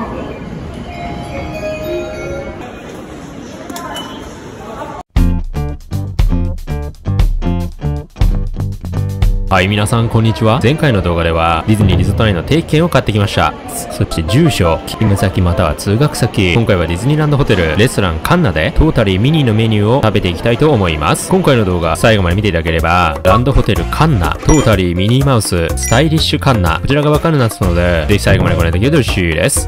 はい、皆さんこんにちは。前回の動画ではディズニーリゾート内の定期券を買ってきました。そして住所、勤務先または通学先。今回はディズニーランドホテルレストランカンナでトータリーミニのメニューを食べていきたいと思います。今回の動画最後まで見ていただければ、ランドホテルカンナ、トータリーミニーマウス、スタイリッシュカンナ、こちらがわかるなったので、ぜひ最後までご覧いただけると嬉しいです。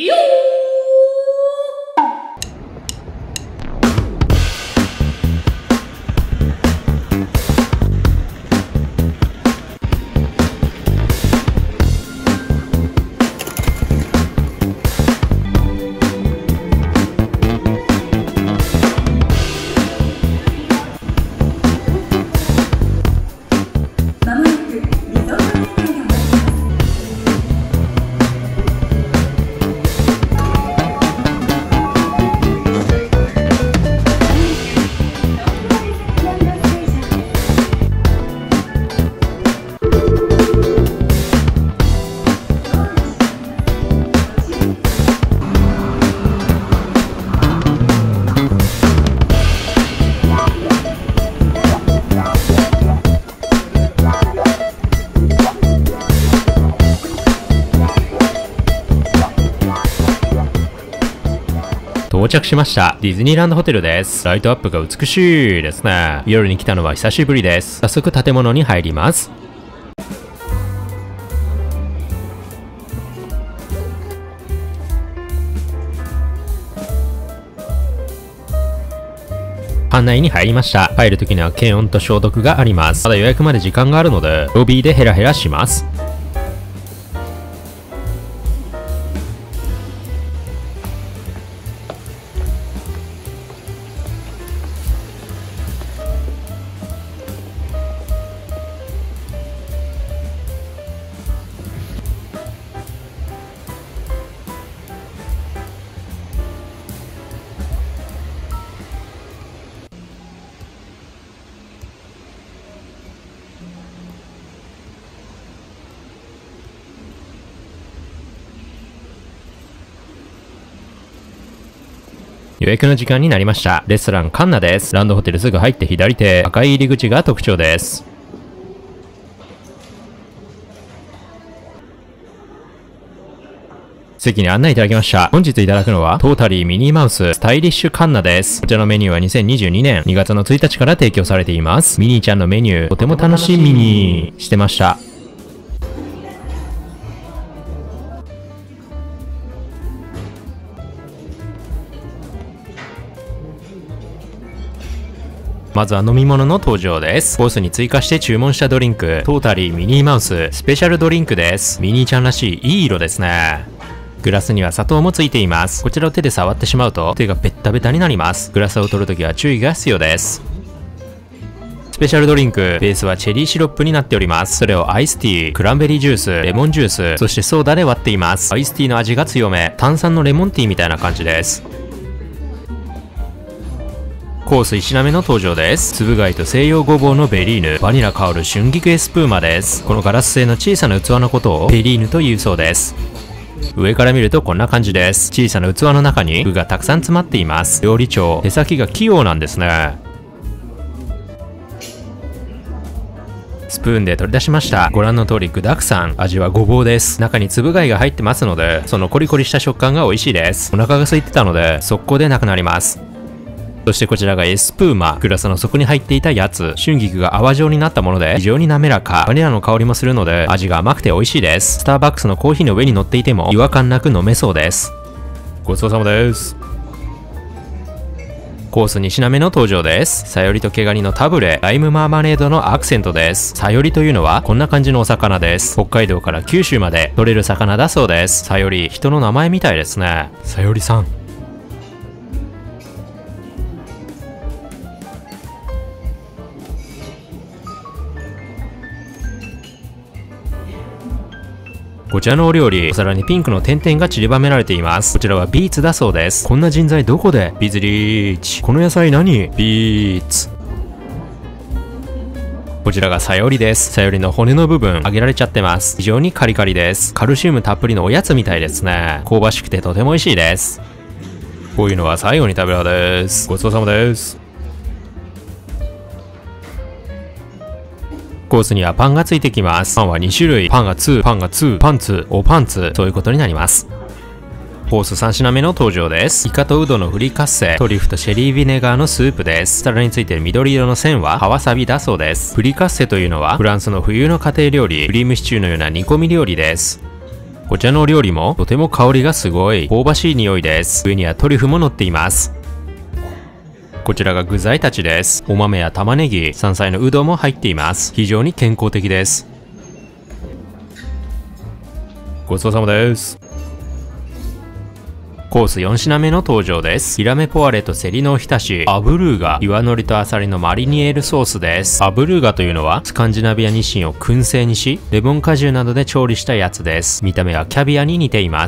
到着しました。ディズニーランドホテルです。ライトアップが美しいですね。夜に来たのは久しぶりです。早速建物に入ります。館内に入りました。入るときには検温と消毒があります。まだ予約まで時間があるので、ロビーでヘラヘラします。予約の時間になりました。レストランカンナです。ランドホテルすぐ入って左手、赤い入り口が特徴です。席に案内いただきました。本日いただくのは、トータリーミニーマウス、スタイリッシュカンナです。こちらのメニューは2022年2月の1日から提供されています。ミニーちゃんのメニュー、とても楽しみにしてました。まずは飲み物の登場です。コースに追加して注文したドリンク、トータリーミニーマウス、スペシャルドリンクです。ミニーちゃんらしいいい色ですね。グラスには砂糖もついています。こちらを手で触ってしまうと手がベッタベタになります。グラスを取るときは注意が必要です。スペシャルドリンク、ベースはチェリーシロップになっております。それをアイスティー、クランベリージュース、レモンジュース、そしてソーダで割っています。アイスティーの味が強め、炭酸のレモンティーみたいな感じです。コース1品目の登場です。つぶ貝と西洋ごぼうのベリーヌ、バニラ香る春菊エスプーマです。このガラス製の小さな器のことをベリーヌというそうです。上から見るとこんな感じです。小さな器の中に具がたくさん詰まっています。料理長、手先が器用なんですね。スプーンで取り出しました。ご覧の通り具沢山。味はごぼうです。中につぶ貝が入ってますので、そのコリコリした食感が美味しいです。お腹が空いてたので、速攻でなくなります。そしてこちらがエスプーマ。グラスの底に入っていたやつ。春菊が泡状になったもので非常に滑らか。バニラの香りもするので味が甘くて美味しいです。スターバックスのコーヒーの上に乗っていても違和感なく飲めそうです。ごちそうさまです。コース2品目の登場です。サヨリと毛ガニのタブレ、ライムマーマレードのアクセントです。サヨリというのはこんな感じのお魚です。北海道から九州まで取れる魚だそうです。サヨリ、人の名前みたいですね。サヨリさん。こちらのお料理、お皿にピンクの点々が散りばめられています。こちらはビーツだそうです。こんな人材どこで？ビズリーチ。この野菜何？ビーツ。 こちらがサヨリです。サヨリの骨の部分揚げられちゃってます。非常にカリカリです。カルシウムたっぷりのおやつみたいですね。香ばしくてとても美味しいです。こういうのは最後に食べる派です。ごちそうさまです。コースにはパンがついてきます。パンは2種類。パンが2、パンが2、パンツ、おパンツ、そういうことになります。コース3品目の登場です。イカとウドのフリカッセ、トリュフとシェリービネガーのスープです。皿についている緑色の線は葉わさびだそうです。フリカッセというのはフランスの冬の家庭料理、クリームシチューのような煮込み料理です。こちらのお料理もとても香りがすごい香ばしい匂いです。上にはトリュフも乗っています。こちらが具材たちです。お豆や玉ねぎ、山菜のうどんも入っています。非常に健康的です。ごちそうさまです。コース4品目の登場です。ヒラメポワレとセリのおひたし、アブルーガ、岩のりとアサリのマリニエールソースです。アブルーガというのはスカンジナビアニシンを燻製にし、レモン果汁などで調理したやつです。見た目はキャビアに似ています。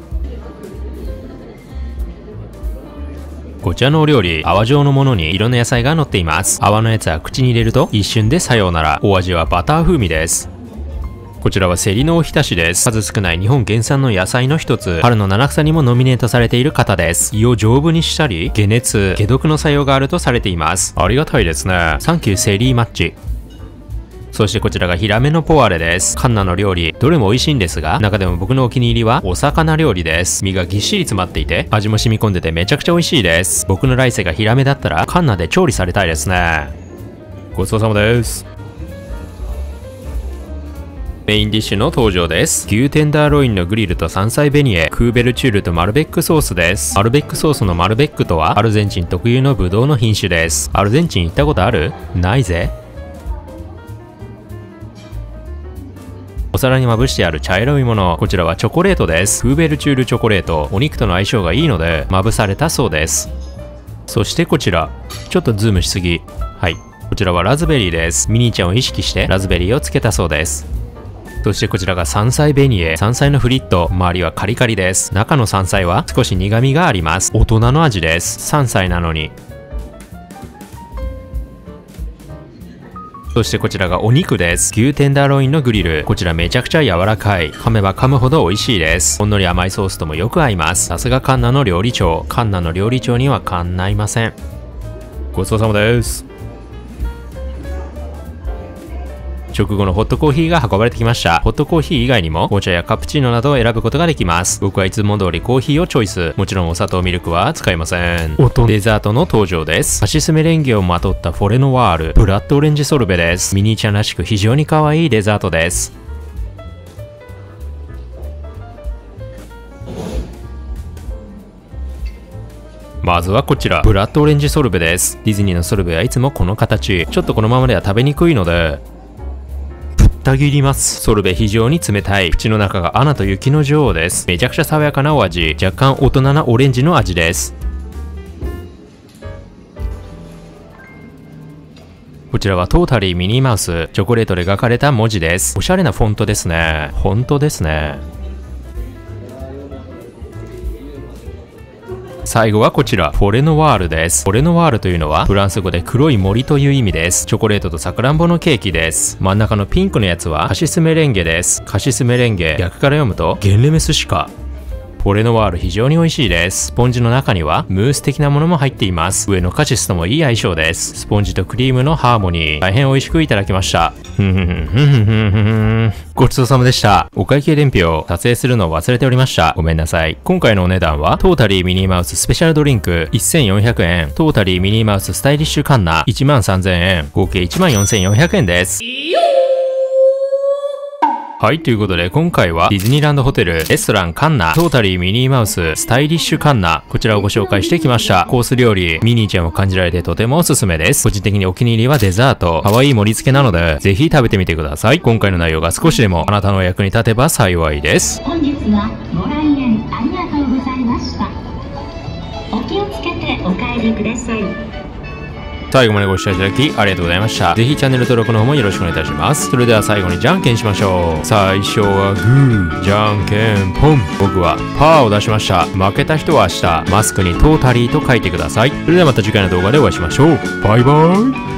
こちらのお料理、泡状のものにいろんな野菜が乗っています。泡のやつは口に入れると一瞬でさようなら。お味はバター風味です。こちらはセリのおひたしです。数少ない日本原産の野菜の一つ、春の七草にもノミネートされている方です。胃を丈夫にしたり、解熱、解毒の作用があるとされています。ありがたいですね。サンキューセリーマッチ。そしてこちらがヒラメのポワレです。カンナの料理、どれも美味しいんですが、中でも僕のお気に入りはお魚料理です。身がぎっしり詰まっていて、味も染み込んでてめちゃくちゃ美味しいです。僕の来世がヒラメだったら、カンナで調理されたいですね。ごちそうさまです。メインディッシュの登場です。牛テンダーロインのグリルと山菜ベニエ、クーベルチュールとマルベックソースです。マルベックソースのマルベックとはアルゼンチン特有のブドウの品種です。アルゼンチン行ったことある？ないぜ。お皿にまぶしてある茶色いもの、こちらはチョコレートです。クーベルチュールチョコレート、お肉との相性がいいのでまぶされたそうです。そしてこちら、ちょっとズームしすぎ。はい、こちらはラズベリーです。ミニーちゃんを意識してラズベリーをつけたそうです。そしてこちらが山菜ベニエ、山菜のフリット、周りはカリカリです。中の山菜は少し苦味があります。大人の味です。山菜なのに。そしてこちらがお肉です。牛テンダーロインのグリル。こちらめちゃくちゃ柔らかい。噛めば噛むほど美味しいです。ほんのり甘いソースともよく合います。さすがカンナの料理長。カンナの料理長にはかんないません。ごちそうさまです。食後のホットコーヒーが運ばれてきました。ホットコーヒー以外にもお茶やカプチーノなどを選ぶことができます。僕はいつも通りコーヒーをチョイス。もちろんお砂糖ミルクは使いません。デザートの登場です。カシスメレンゲをまとったフォレノワール、ブラッドオレンジソルベです。ミニーちゃんらしく非常に可愛いデザートです。まずはこちら、ブラッドオレンジソルベです。ディズニーのソルベはいつもこの形。ちょっとこのままでは食べにくいので、たぎります。ソルベ非常に冷たい。口の中がアナと雪の女王です。めちゃくちゃ爽やかなお味。若干大人なオレンジの味です。こちらはトータリーミニーマウス。チョコレートで描かれた文字です。おしゃれなフォントですね。本当ですね。最後はこちら、フォレノワールです。フォレノワールというのはフランス語で黒い森という意味です。チョコレートとさくらんぼのケーキです。真ん中のピンクのやつはカシスメレンゲです。カシスメレンゲ、逆から読むとゲンレメスシカ。フォレノワール非常に美味しいです。スポンジの中にはムース的なものも入っています。上のカシスともいい相性です。スポンジとクリームのハーモニー。大変美味しくいただきました。ごちそうさまでした。お会計伝票撮影するのを忘れておりました。ごめんなさい。今回のお値段はトータリーミニーマウススペシャルドリンク1400円、トータリーミニーマウススタイリッシュカンナ13000円、合計14400円です。はい、ということで今回はディズニーランドホテルレストランカンナトータリーミニーマウススタイリッシュカンナ、こちらをご紹介してきました。コース料理、ミニーちゃんを感じられてとてもおすすめです。個人的にお気に入りはデザート、可愛い盛り付けなのでぜひ食べてみてください。今回の内容が少しでもあなたのお役に立てば幸いです。 本日はご来園ありがとうございました。お気をつけてお帰りください。 最後までご視聴いただきありがとうございました。ぜひチャンネル登録の方もよろしくお願いいたします。それでは最後にじゃんけんしましょう。最初はグー、じゃんけんポン。僕はパーを出しました。負けた人は明日マスクにトータリーと書いてください。それではまた次回の動画でお会いしましょう。バイバーイ。